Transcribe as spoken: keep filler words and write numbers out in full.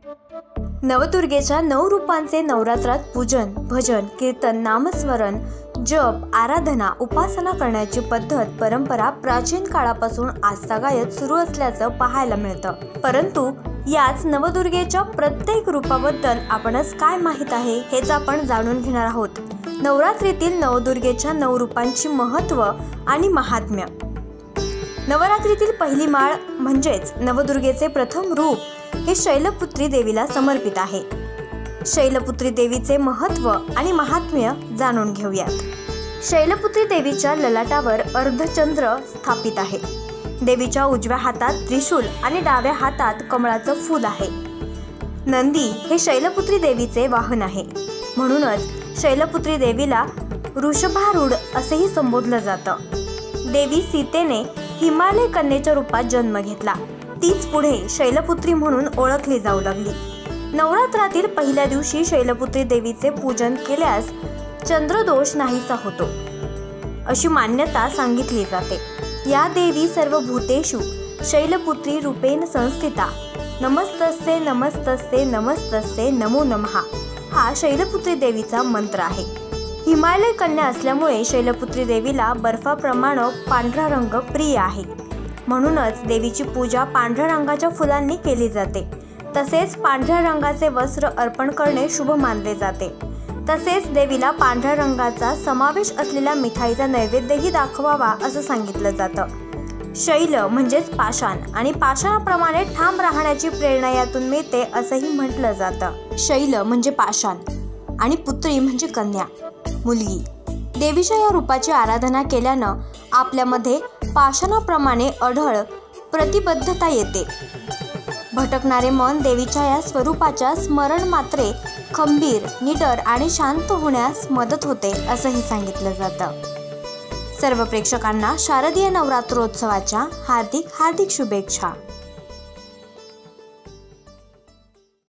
नवदुर्गेच्या नऊ रूपांचे नवरात्रात पूजन, भजन, कीर्तन, नामस्मरण, जप, आराधना, उपासना करण्याची पद्धत, परंपरा प्राचीन काळापासून आजतागायत सुरू असल्याचं पाहायला मिळतं। परंतु याच नवदुर्गेच्या प्रत्येक रूपाबद्दल आपणच काय माहित आहे हेच आपण जाणून घेणार आहोत। नवरात्रीतील नवदुर्गेच्या नऊ रूपांची महत्त्व आणि महात्म्य। नवरात्रीतील पहिली माळ म्हणजेच नवदुर्गेचे प्रथम रूप हे शैलपुत्री देवीला समर्पित आहे। शैलपुत्री देवीचे महत्त्व आणि महात्म्य जाणून घेऊयात। शैलपुत्री देवीच्या ललाटावर अर्धचंद्र स्थापित आहे। देवीच्या उजव्या हातात त्रिशूल आणि डाव्या हातात कमळाचं फूल आहे। नंदी हे शैलपुत्री देवीचे वाहन आहे, म्हणूनच शैलपुत्री देवीला वृषभारूढ असेही संबोधलं जातं। देवी सीतेने हिमालय कन्येच्या रूपात जन्म घेतला, तीच पुढे शैलपुत्री म्हणून ओळखली जाऊ लागली। नवरात्रातील पहिल्या दिवशी शैलपुत्री देवीचे पूजन केल्यास चंद्रदोष नाहीसा होतो अशी मान्यता सांगितली जाते। या देवी सर्व भूतेषु शैलपुत्री रूपेण संस्थिता, नमस्तस्ते नमस्तस्ते नमस्तस्ते नमो नमः हा शैलपुत्री देवीचा मंत्र आहे। हिमालय कन्या असल्यामुळे शैलपुत्री देवीला बर्फाप्रमाणे पांढरा रंग प्रिय आहे, म्हणूनच देवीची पूजा पांढऱ्या रंगाच्या फुलांनी केली जाते। तसेच पांढऱ्या रंगाचे वस्त्र अर्पण करणे शुभ मानले जाते। तसेच देवीला पांढऱ्या रंगाचा समावेश असलेल्या मिठाईचा नैवेद्यही दाखवावा असं सांगितलं जातं। शैल म्हणजेच पाषाण आणि पाषाणाप्रमाणे ठाम राहण्याची प्रेरणा यातून मिळते असंही म्हटलं जातं। शैल म्हणजे पाषाण आणि पुत्री म्हणजे कन्या, मुलगी। देवीच्या या रूपाची आराधना केल्यानं आपल्यामध्ये पाषाणाप्रमाणे अढळ प्रतिबद्धता येते। भटकणारे मन देवीच्या या स्वरूपाच्या स्मरण मात्रे खंबीर, निडर आणि शांत होण्यास मदत होते असंही सांगितलं जातं। सर्व प्रेक्षकांना शारदीय नवरात्रोत्सवाच्या हार्दिक हार्दिक शुभेच्छा।